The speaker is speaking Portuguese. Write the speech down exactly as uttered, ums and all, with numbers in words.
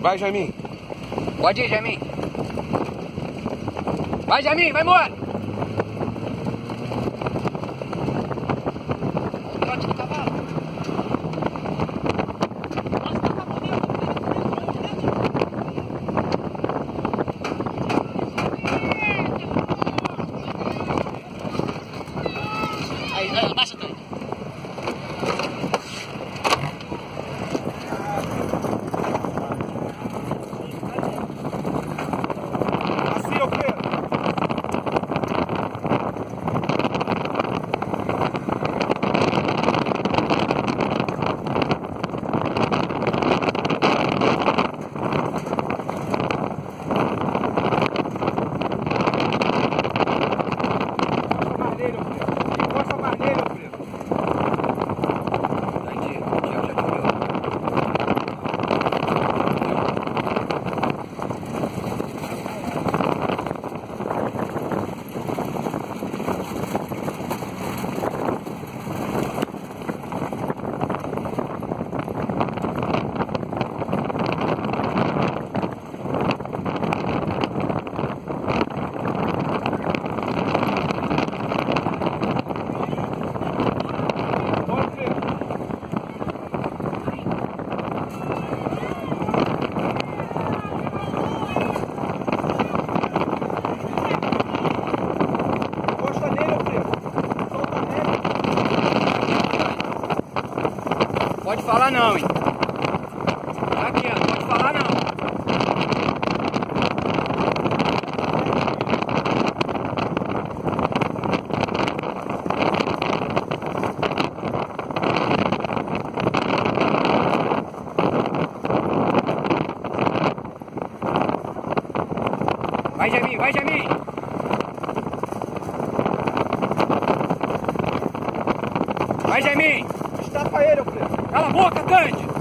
Vai, Jaiminho. Pode ir, Jaiminho. Vai, Jaiminho, vai embora. O trote do cavalo. Aí, aí, abaixa tudo. Pode falar não, hein? Tá aqui, ó. Pode falar não. Vai, Jaiminho, vai, Jaiminho. Vai, Jaiminho. Destaca ele, Alfredo. Cala a boca, Cândido!